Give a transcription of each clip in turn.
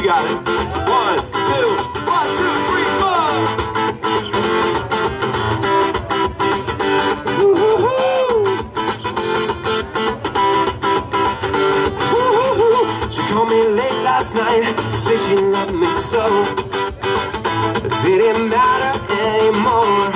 got it. 1, 2, 1, 2, 3, 4. Woo-hoo-hoo. Woo-hoo-hoo. She called me late last night, said she loved me so. It didn't matter anymore.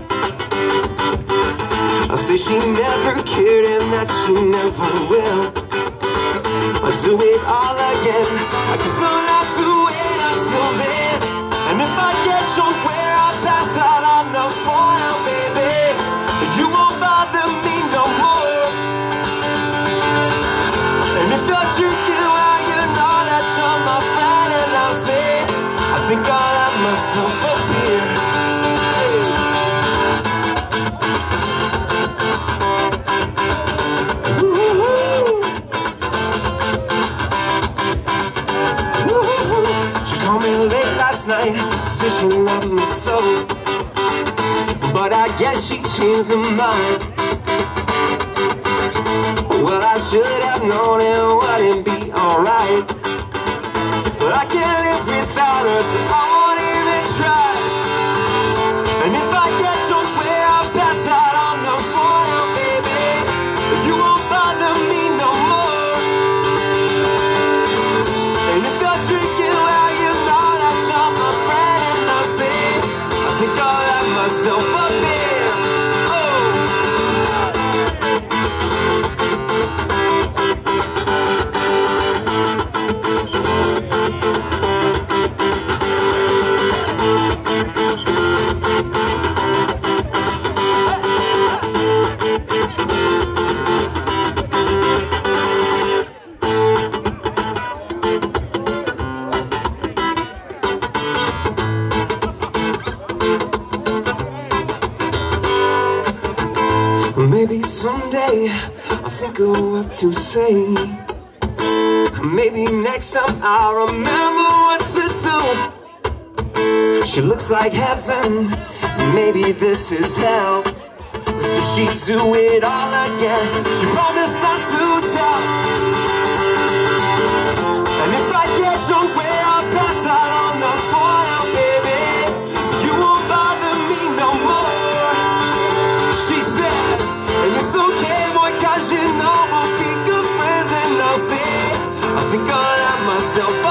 I say she never cared and that she never will. I'll do it all again, cause I'll have to wait until then. And if I get drunk where I pass out on the floor now, baby, you won't bother me no more. And if you're drinking while you're not, I tell my friend and I'll say, I think I'll have myself a beer. Late last night, said she loved me so, but I guess she changed her mind. Well, I should have known it wouldn't be alright, but I can't live without her, so I won't even try. And if I get drunk where I pass out on the floor now, baby, you won't bother me no more. And if you're drinking while you're not, I think I'll have myself a beer. Maybe someday I'll think of what to say. Maybe next time I'll remember what to do. She looks like heaven, maybe this is hell. So she'd do it all again. She promised not to tell. And if I get drunk where I pass out on the floor now, baby, you won't bother me no more. She said, and it's okay, boy, cause you know we'll be good friends. And I'll say, I think I'll have myself